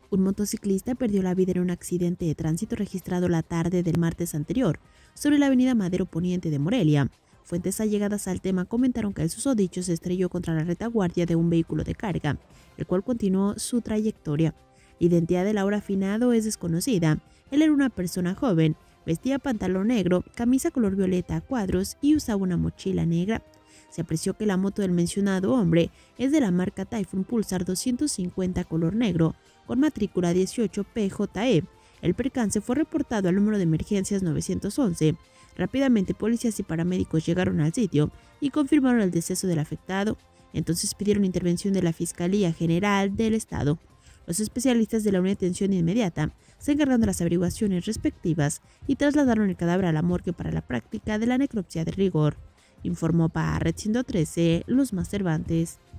Un motociclista perdió la vida en un accidente de tránsito registrado la tarde del martes anterior, sobre la avenida Madero Poniente de Morelia. Fuentes allegadas al tema comentaron que el susodicho se estrelló contra la retaguardia de un vehículo de carga, el cual continuó su trayectoria. La identidad del ahora finado es desconocida. Él era una persona joven, vestía pantalón negro, camisa color violeta a cuadros y usaba una mochila negra. Se apreció que la moto del mencionado hombre es de la marca Typhoon Pulsar 250 color negro, con matrícula 18PJE. El percance fue reportado al número de emergencias 911. Rápidamente policías y paramédicos llegaron al sitio y confirmaron el deceso del afectado. Entonces pidieron intervención de la Fiscalía General del Estado. Los especialistas de la Unidad de Atención Inmediata se encargaron de las averiguaciones respectivas y trasladaron el cadáver a la morgue para la práctica de la necropsia de rigor. Informó para Red 113, Luzma Cervantes.